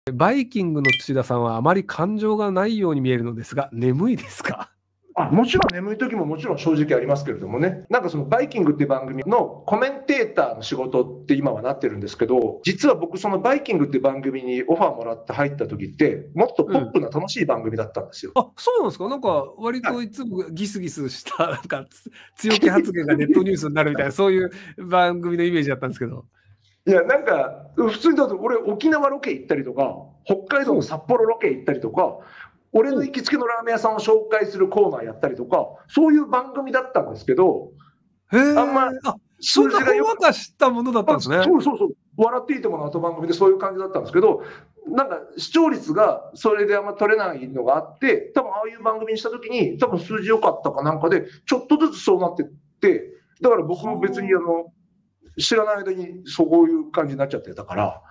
バイキングの土田さんはあまり感情がないように見えるのですが、眠いですか？ もちろん眠い時ももちろん正直ありますけれどもね。なんかそのバイキングっていう番組のコメンテーターの仕事って今はなってるんですけど、実は僕そのバイキングっていう番組にオファーもらって入った時って、もっとポップな楽しい番組だったんですよ。 そうなんですか？なんか割といつもギスギスしたなんか強気発言がネットニュースになるみたいなそういう番組のイメージだったんですけど。 いや、なんか普通にだと俺沖縄ロケ行ったりとか、北海道の札幌ロケ行ったりとか、俺の行きつけのラーメン屋さんを紹介するコーナーやったりとか、そういう番組だったんですけど、 へえ。 あんまそんなほんわかしたものだったんですね。 そうそうそう。笑っていいともの後番組でそういう感じだったんですけど、なんか視聴率がそれであんま取れないのがあって、多分ああいう番組にしたときに、多分数字良かったかなんかで、ちょっとずつそうなってって、だから僕も別に知らない間にそういう感じになっちゃってたから、